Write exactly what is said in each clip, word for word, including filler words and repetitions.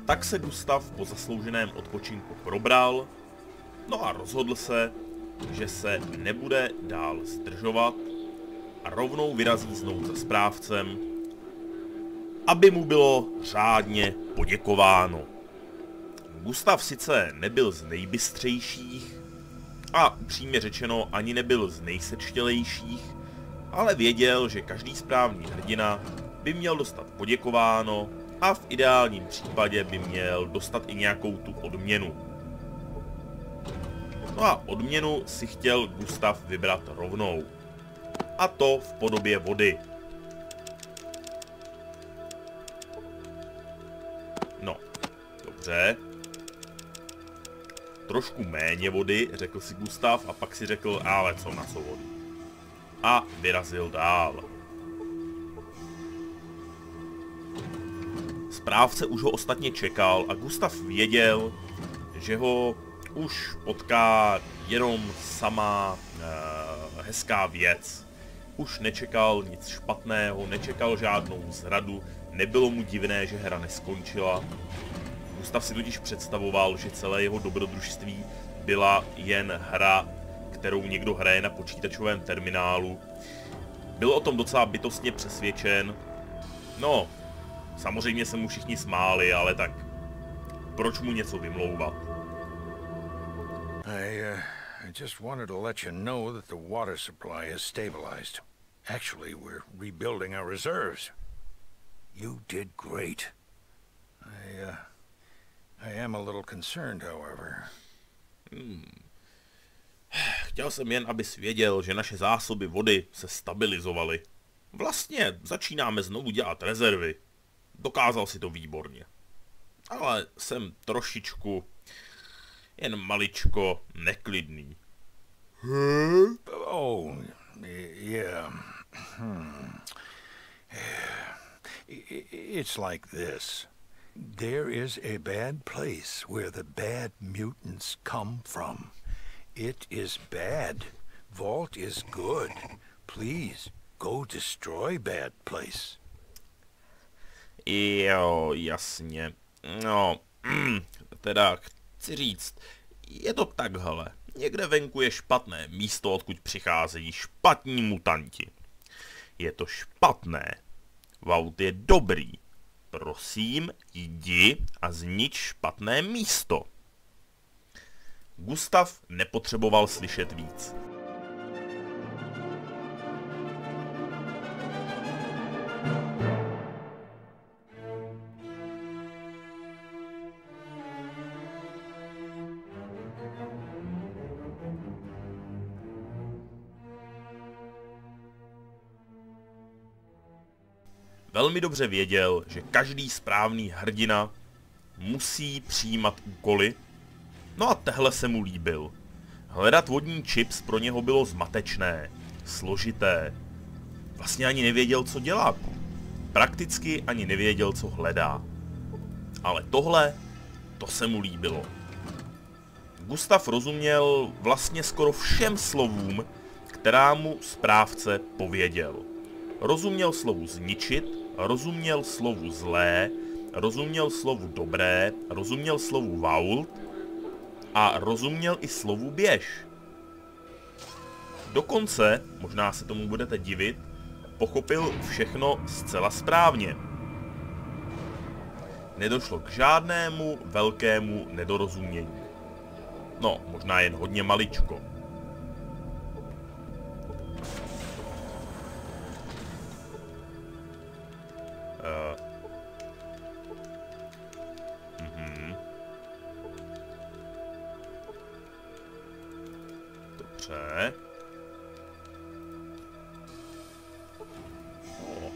Tak se Gustav po zaslouženém odpočinku probral, no a rozhodl se, že se nebude dál zdržovat a rovnou vyrazí znovu za správcem, aby mu bylo řádně poděkováno. Gustav sice nebyl z nejbystřejších a upřímně řečeno ani nebyl z nejsečtělejších, ale věděl, že každý správný hrdina by měl dostat poděkováno a v ideálním případě by měl dostat i nějakou tu odměnu. No a odměnu si chtěl Gustav vybrat rovnou. A to v podobě vody. No, dobře. Trošku méně vody, řekl si Gustav a pak si řekl, ale co na co vody. A vyrazil dál. Správce už ho ostatně čekal a Gustav věděl, že ho už potká jenom sama eh, hezká věc. Už nečekal nic špatného, nečekal žádnou zradu, nebylo mu divné, že hra neskončila. Gustav si totiž představoval, že celé jeho dobrodružství byla jen hra, kterou někdo hraje na počítačovém terminálu. Byl o tom docela bytostně přesvědčen. No, samozřejmě se mu všichni smáli, ale tak proč mu něco vymlouvat? I, uh, I just wanted to let you know that the water supply is stabilized. Actually, we're rebuilding our reserves. You did great. I, uh, I am a little concerned, however. Hmm. Chtěl jsem jen, abys věděl, že naše zásoby vody se stabilizovaly. Vlastně začínáme znovu dělat rezervy. Dokázal si to výborně. Ale jsem trošičku, jen maličko neklidný. Huh? Oh, yeah. Hmm. It's like this. There is a bad place where the bad mutants come from. It is bad. Vault is good. Please, go destroy bad place. Jo, jasně. No, mm, teda chci říct, je to takhle. Někde venku je špatné místo, odkud přicházejí špatní mutanti. Je to špatné. Vault je dobrý. Prosím, jdi a znič špatné místo. Gustav nepotřeboval slyšet víc. Velmi dobře věděl, že každý správný hrdina musí přijímat úkoly, no a tehle se mu líbil. Hledat vodní čips pro něho bylo zmatečné, složité. Vlastně ani nevěděl, co dělat. Prakticky ani nevěděl, co hledá. Ale tohle, to se mu líbilo. Gustav rozuměl vlastně skoro všem slovům, která mu správce pověděl. Rozuměl slovu zničit, rozuměl slovu zlé, rozuměl slovu dobré, rozuměl slovu vault a rozuměl i slovu běž. Dokonce, možná se tomu budete divit, pochopil všechno zcela správně. Nedošlo k žádnému velkému nedorozumění. No, možná jen hodně maličko. Uh. Mhm. Dobře. Oh.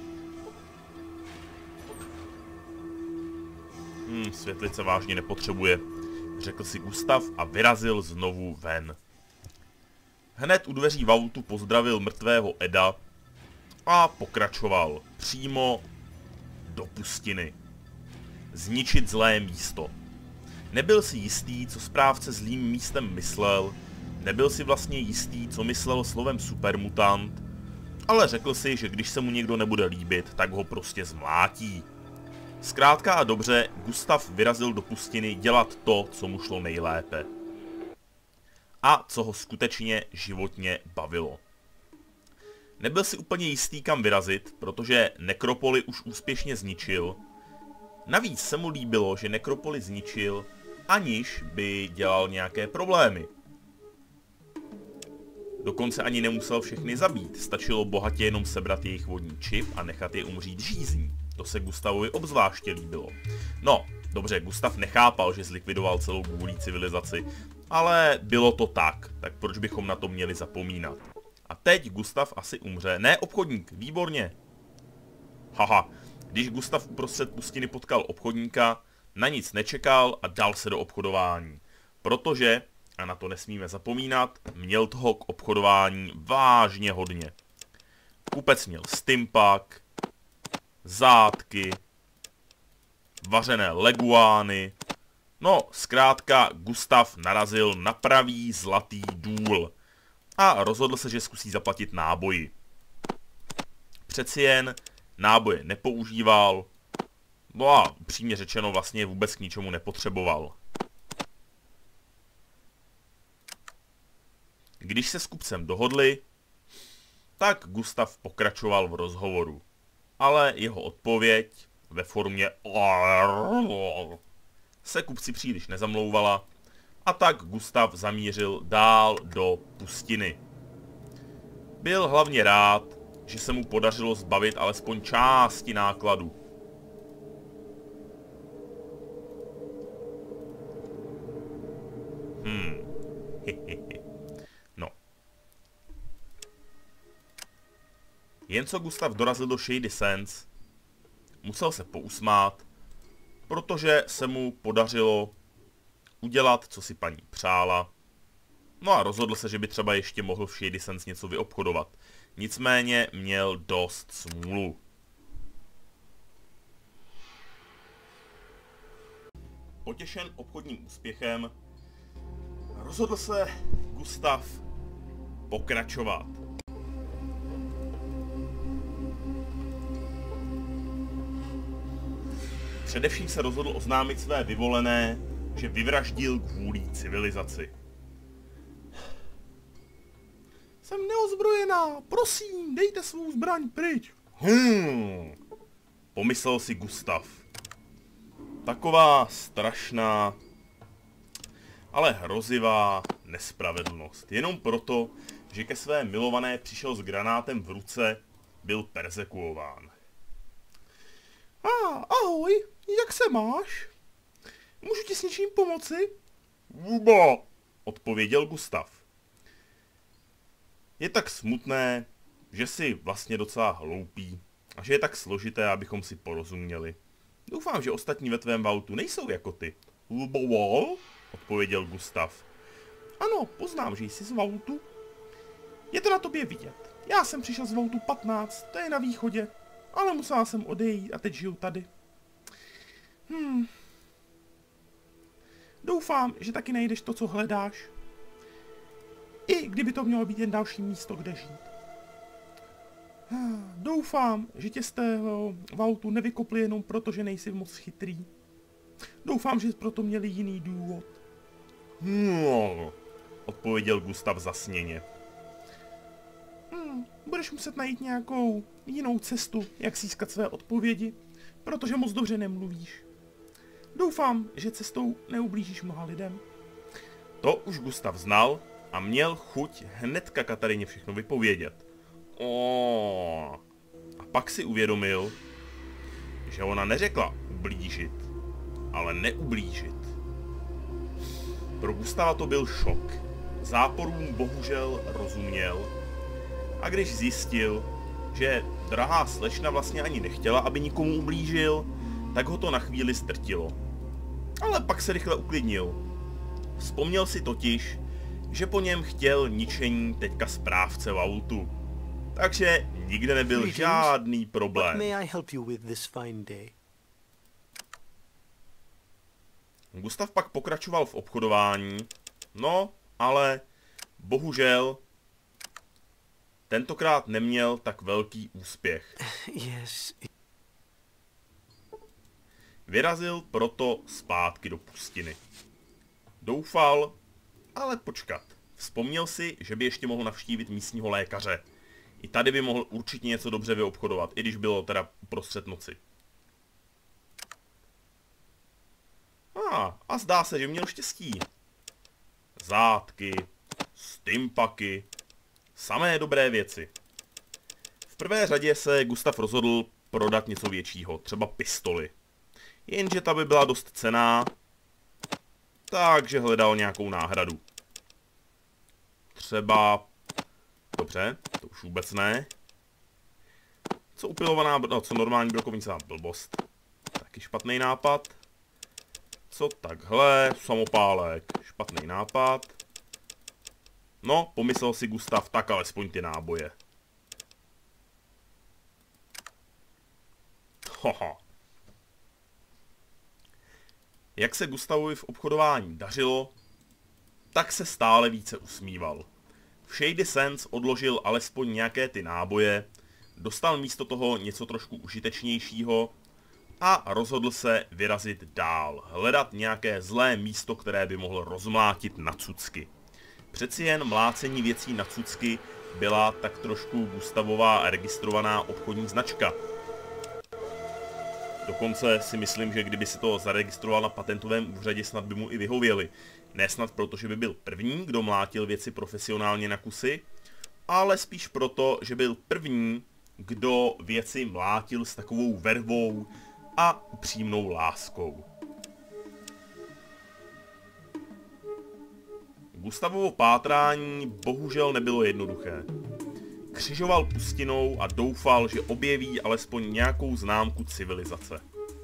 Hmm, světlice vážně nepotřebuje, řekl si Gustav a vyrazil znovu ven. Hned u dveří vaultu pozdravil mrtvého Eda a pokračoval přímo do pustiny. Zničit zlé místo. Nebyl si jistý, co správce zlým místem myslel, nebyl si vlastně jistý, co myslel slovem supermutant, ale řekl si, že když se mu někdo nebude líbit, tak ho prostě zmlátí. Zkrátka a dobře, Gustav vyrazil do pustiny dělat to, co mu šlo nejlépe. A co ho skutečně životně bavilo. Nebyl si úplně jistý, kam vyrazit, protože nekropoli už úspěšně zničil. Navíc se mu líbilo, že nekropoli zničil, aniž by dělal nějaké problémy. Dokonce ani nemusel všechny zabít, stačilo bohatě jenom sebrat jejich vodní čip a nechat je umřít žízní. To se Gustavovi obzvláště líbilo. No, dobře, Gustav nechápal, že zlikvidoval celou gůlí civilizaci, ale bylo to tak, tak proč bychom na to měli zapomínat? A teď Gustav asi umře. Ne, obchodník, výborně. Haha, když Gustav uprostřed pustiny potkal obchodníka, na nic nečekal a dal se do obchodování. Protože, a na to nesmíme zapomínat, měl toho k obchodování vážně hodně. Kupec měl stimpak, zátky, vařené leguány. No, zkrátka Gustav narazil na pravý zlatý důl a rozhodl se, že zkusí zaplatit náboji. Přeci jen náboje nepoužíval, no a přímě řečeno vlastně vůbec k ničemu nepotřeboval. Když se s kupcem dohodli, tak Gustav pokračoval v rozhovoru. Ale jeho odpověď ve formě se kupci příliš nezamlouvala a tak Gustav zamířil dál do pustiny. Byl hlavně rád, že se mu podařilo zbavit alespoň části nákladu. Hmm. No. Jen co Gustav dorazil do Shady Sands, musel se pousmát, protože se mu podařilo udělat, co si paní přála. No a rozhodl se, že by třeba ještě mohl v Shady Sands něco vyobchodovat. Nicméně měl dost smůlu. Potěšen obchodním úspěchem, rozhodl se Gustav pokračovat. Především se rozhodl oznámit své vyvolené, že vyvraždil kvůli civilizaci. Jsem neozbrojená, prosím, dejte svou zbraň pryč. Hmm, pomyslel si Gustav. Taková strašná, ale hrozivá nespravedlnost. Jenom proto, že ke své milované přišel s granátem v ruce, byl perzekuován. A, ahoj, jak se máš? Můžu ti s něčím pomoci? Vůba, odpověděl Gustav. Je tak smutné, že jsi vlastně docela hloupý a že je tak složité, abychom si porozuměli. Doufám, že ostatní ve tvém vaultu nejsou jako ty. Vůba, odpověděl Gustav. Ano, poznám, že jsi z vaultu. Je to na tobě vidět. Já jsem přišel z vaultu patnáct, to je na východě. Ale musela jsem odejít a teď žiju tady. Hmm. Doufám, že taky najdeš to, co hledáš. I kdyby to mělo být jen další místo, kde žít. Doufám, že tě z tého vaultu nevykopli jenom proto, že nejsi moc chytrý. Doufám, že proto měli jiný důvod. No, odpověděl Gustav zasněně. Hmm, budeš muset najít nějakou jinou cestu, jak získat své odpovědi, protože moc dobře nemluvíš. Doufám, že cestou neublížíš mnoha lidem. To už Gustav znal a měl chuť hnedka Katarině všechno vypovědět. Oh. A pak si uvědomil, že ona neřekla ublížit, ale neublížit. Pro Gustava to byl šok. Záporům bohužel rozuměl. A když zjistil, že drahá slečna vlastně ani nechtěla, aby nikomu ublížil, tak ho to na chvíli strtilo. Ale pak se rychle uklidnil. Vzpomněl si totiž, že po něm chtěl ničení teďka správce vaultu. Takže nikde nebyl žádný problém. Gustav pak pokračoval v obchodování, no, ale bohužel tentokrát neměl tak velký úspěch. Yes. Vyrazil proto zpátky do pustiny. Doufal, ale počkat. Vzpomněl si, že by ještě mohl navštívit místního lékaře. I tady by mohl určitě něco dobře vyobchodovat, i když bylo teda uprostřed noci. A, a zdá se, že měl štěstí. Zátky, stimpaky, samé dobré věci. V prvé řadě se Gustav rozhodl prodat něco většího, třeba pistoli. Jenže ta by byla dost cenná, takže hledal nějakou náhradu. Třeba... Dobře, to už vůbec ne. Co upilovaná... No, co normální brokovnicová blbost. Taky špatný nápad. Co takhle? Samopálek. Špatný nápad. No, pomyslel si Gustav, tak alespoň ty náboje. Haha. Jak se Gustavovi v obchodování dařilo, tak se stále více usmíval. V Shady Sands odložil alespoň nějaké ty náboje, dostal místo toho něco trošku užitečnějšího a rozhodl se vyrazit dál, hledat nějaké zlé místo, které by mohl rozmlátit na cucky. Přeci jen mlácení věcí na cucky byla tak trošku Gustavová registrovaná obchodní značka. Dokonce si myslím, že kdyby si to zaregistroval na patentovém úřadě, snad by mu i vyhověli. Ne snad proto, že by byl první, kdo mlátil věci profesionálně na kusy, ale spíš proto, že byl první, kdo věci mlátil s takovou vervou a upřímnou láskou. Gustavovo pátrání bohužel nebylo jednoduché. Křižoval pustinou a doufal, že objeví alespoň nějakou známku civilizace.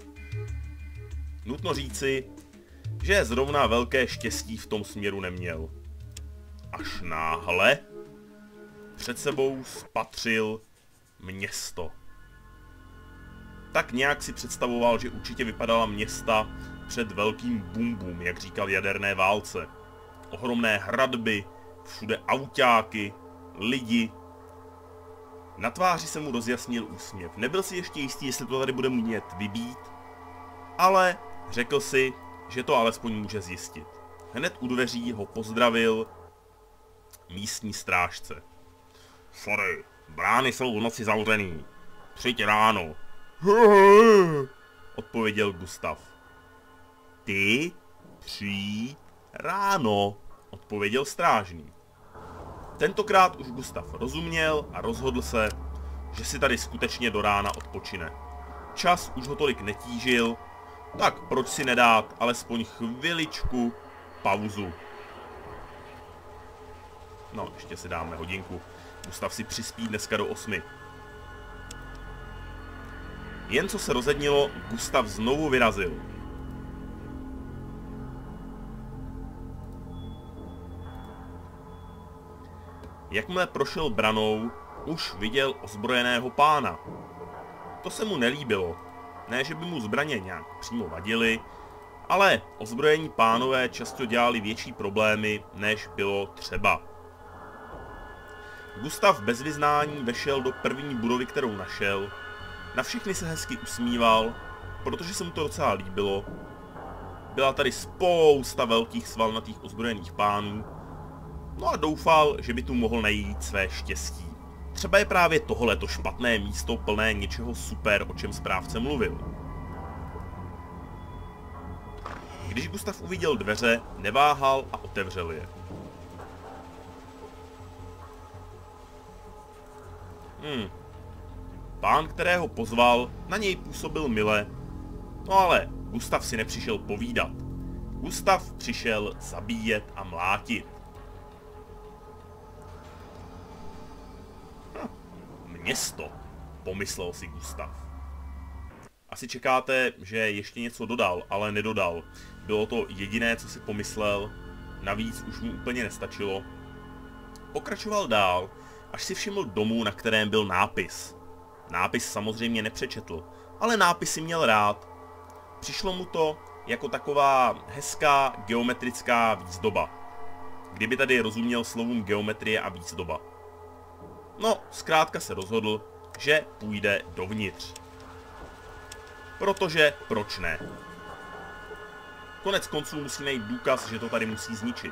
Nutno říci, že zrovna velké štěstí v tom směru neměl. Až náhle před sebou spatřil město. Tak nějak si představoval, že určitě vypadala města před velkým bumbum, jak říkal jaderné válce. Ohromné hradby, všude autáky, lidi. Na tváři se mu rozjasnil úsměv. Nebyl si ještě jistý, jestli to tady bude umět vybít, ale řekl si, že to alespoň může zjistit. Hned u dveří ho pozdravil místní strážce. Sorry, brány jsou v noci zavřený. Přijď ráno. Odpověděl Gustav. Ty přijď ráno, odpověděl strážný. Tentokrát už Gustav rozuměl a rozhodl se, že si tady skutečně do rána odpočine. Čas už ho tolik netížil, tak proč si nedát alespoň chviličku pauzu. No, ještě si dáme hodinku. Gustav si přispí dneska do osmi. Jen co se rozednilo, Gustav znovu vyrazil. Jakmile prošel branou, už viděl ozbrojeného pána. To se mu nelíbilo. Ne, že by mu zbraně nějak přímo vadily, ale ozbrojení pánové často dělali větší problémy, než bylo třeba. Gustav bez vyznání vešel do první budovy, kterou našel. Na všechny se hezky usmíval, protože se mu to docela líbilo. Byla tady spousta velkých svalnatých ozbrojených pánů. No a doufal, že by tu mohl najít své štěstí. Třeba je právě tohleto špatné místo plné něčeho super, o čem správce mluvil. Když Gustav uviděl dveře, neváhal a otevřel je. Hmm. Pán, kterého pozval, na něj působil mile, no ale Gustav si nepřišel povídat. Gustav přišel zabíjet a mlátit. Hm, město, pomyslel si Gustav. Asi čekáte, že ještě něco dodal, ale nedodal. Bylo to jediné, co si pomyslel, navíc už mu úplně nestačilo. Pokračoval dál, až si všiml domu, na kterém byl nápis. Nápis samozřejmě nepřečetl, ale nápisy měl rád. Přišlo mu to jako taková hezká geometrická výzdoba. Kdyby tady rozuměl slovům geometrie a výzdoba. No, zkrátka se rozhodl, že půjde dovnitř. Protože proč ne? Konec konců musí najít důkaz, že to tady musí zničit.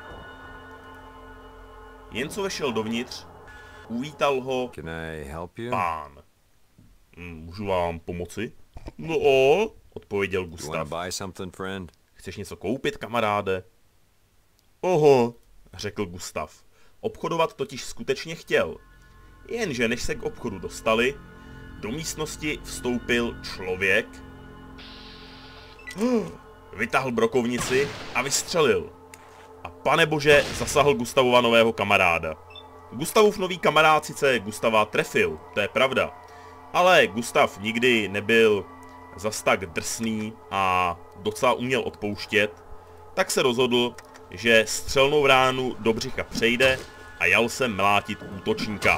Jen co vešel dovnitř, uvítal ho pán. Můžu vám pomoci? No, odpověděl Gustav. Chceš něco koupit, kamaráde? Oho, řekl Gustav. Obchodovat totiž skutečně chtěl. Jenže než se k obchodu dostali, do místnosti vstoupil člověk, vytáhl brokovnici a vystřelil. A panebože zasahl Gustavova nového kamaráda. Gustavův nový kamarád sice Gustava trefil, to je pravda, ale Gustav nikdy nebyl zas tak drsný a docela uměl odpouštět, tak se rozhodl, že střelnou ránu do břicha přejde a jal se mlátit útočníka.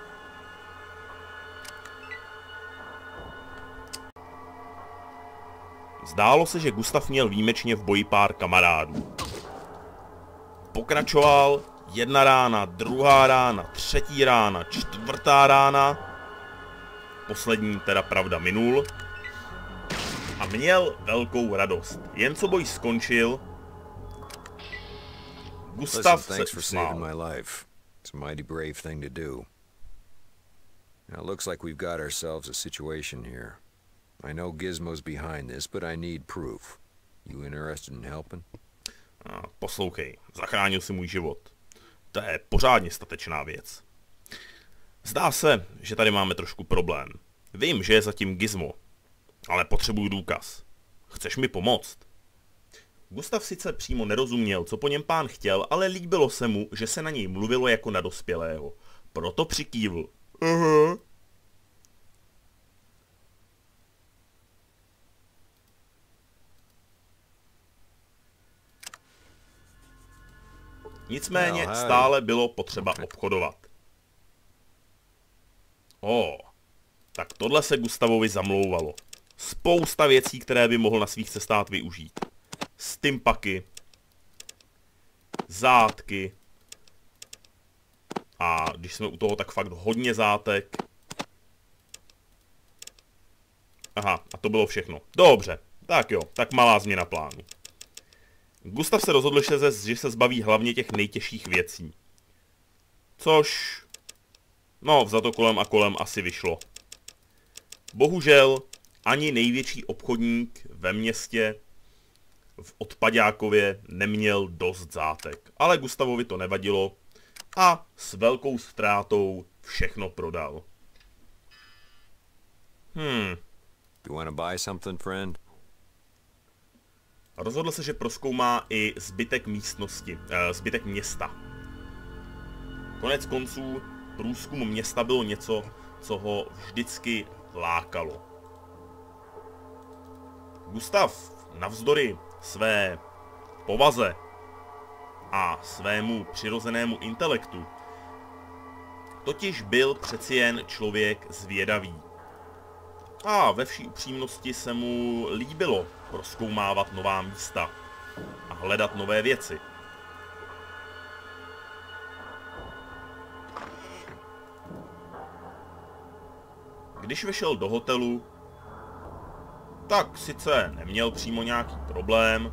Zdálo se, že Gustav měl výjimečně v boji pár kamarádů. Pokračoval, jedna rána, druhá rána, třetí rána, čtvrtá rána, poslední teda pravda minul, a měl velkou radost. Jen co boj skončil, Gustav se usmál. Now it looks like we've got ourselves a situation here. I know Gizmo's behind this, but I need proof. You interested in helping? A poslouchej, zachránil si můj život. To je pořádně statečná věc. Zdá se, že tady máme trošku problém. Vím, že je zatím Gizmo, ale potřebuju důkaz. Chceš mi pomoct? Gustav sice přímo nerozuměl, co po něm pán chtěl, ale líbilo se mu, že se na něj mluvilo jako na dospělého. Proto přikývl. Aha. Nicméně stále bylo potřeba obchodovat. O, tak tohle se Gustavovi zamlouvalo. Spousta věcí, které by mohl na svých cestách využít. Stimpaky, zátky a když jsme u toho, tak fakt hodně zátek. Aha, a to bylo všechno. Dobře, tak jo, tak malá změna plánu. Gustav se rozhodl, že se, že se zbaví hlavně těch nejtěžších věcí. Což, no, vzato kolem a kolem asi vyšlo. Bohužel, ani největší obchodník ve městě v Odpaďákově neměl dost zátek. Ale Gustavovi to nevadilo a s velkou ztrátou všechno prodal. Hmm. You wanna buy something, friend? Rozhodl se, že prozkoumá i zbytek místnosti, eh, zbytek města. Konec konců průzkum města bylo něco, co ho vždycky lákalo. Gustav navzdory své povaze a svému přirozenému intelektu totiž byl přeci jen člověk zvědavý. A ve vší upřímnosti se mu líbilo prozkoumávat nová místa a hledat nové věci. Když vešel do hotelu, tak sice neměl přímo nějaký problém,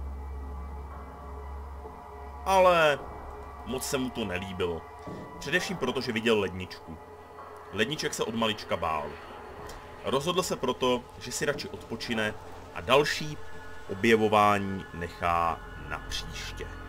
ale moc se mu to nelíbilo. Především proto, že viděl ledničku. Ledniček se od malička bál. Rozhodl se proto, že si radši odpočine a další objevování nechá na příště.